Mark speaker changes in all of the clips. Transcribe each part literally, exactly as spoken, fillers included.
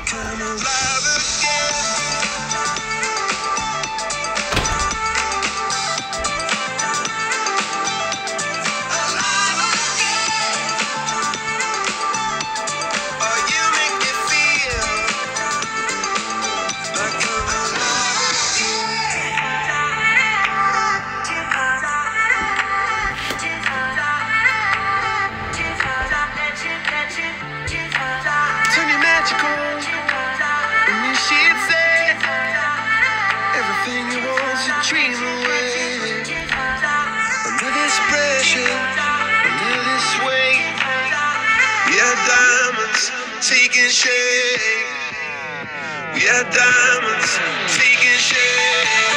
Speaker 1: come alive again. Alive again. Oh, you make me feel like I'm alive Turn you magical when you she'd say everything you want to dream away. Under this pressure, under this weight, we are diamonds taking shape. We are diamonds taking shape.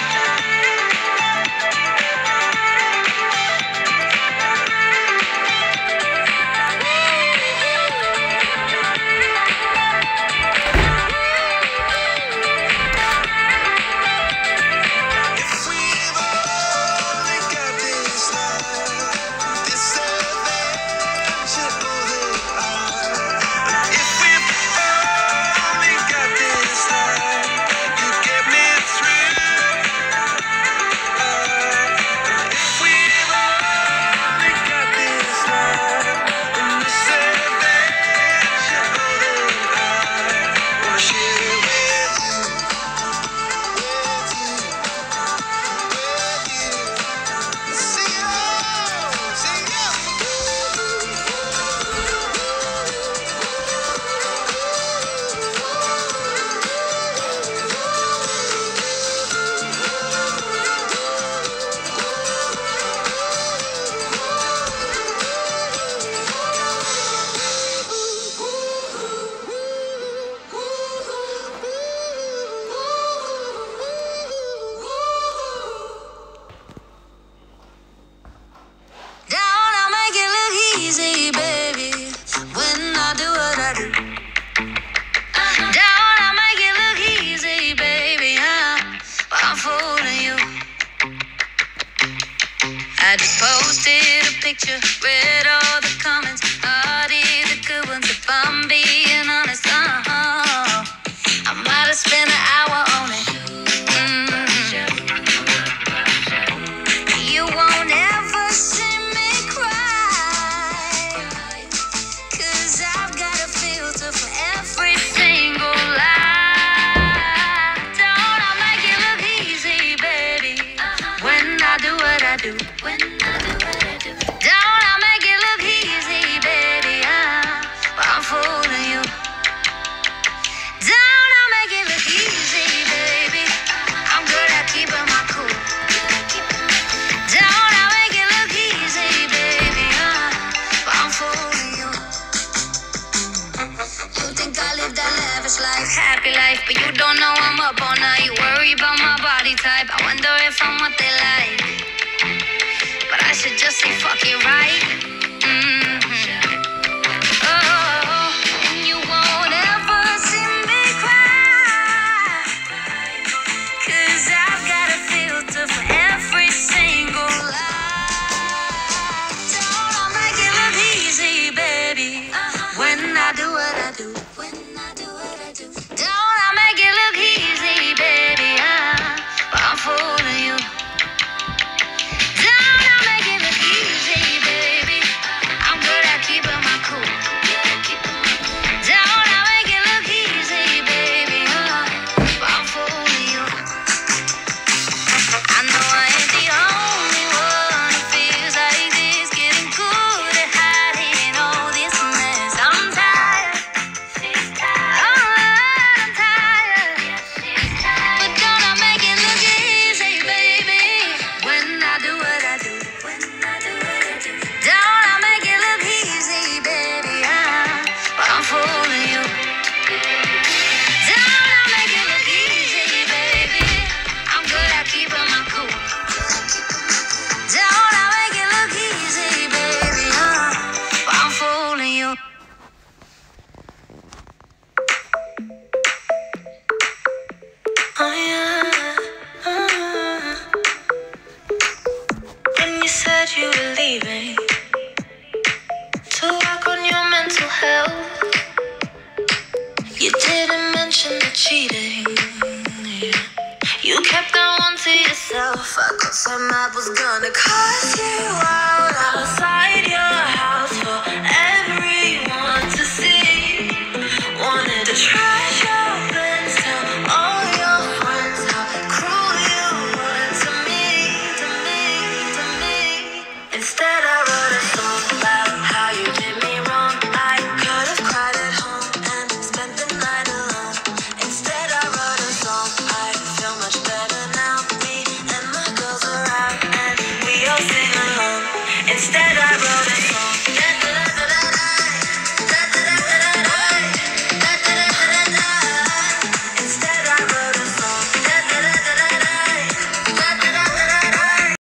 Speaker 2: I just posted a picture, read all the comments, all the good ones. If I'm being honest, uh-huh, I might have spent an hour on it. Mm-hmm. You won't ever see me cry, 'cause I've got a filter for every single lie. Don't I make it look easy, baby, when I do what I do. When I do what I do. Don't I make it look easy, baby, uh, but I'm fooling you. Don't I make it look easy, baby, I'm good at keeping my cool. Don't I make it look easy, baby, uh, but I'm fooling you. You think I live that lavish life, happy life, but you don't know I'm up all night. Worry about my body type, I wonder if I'm what they like. But I should just say fuck it, right? Mm-hmm. Oh, and you won't ever see me cry, 'cause I've got a filter for every single lie. Don't I make it look easy, baby, when I do what I do. When I do what I do. Don't I make it look easy, baby, uh, but I'm fooling you. You were leaving to work on your mental health. You didn't fuck, cause some map was gonna cost you out outside your house for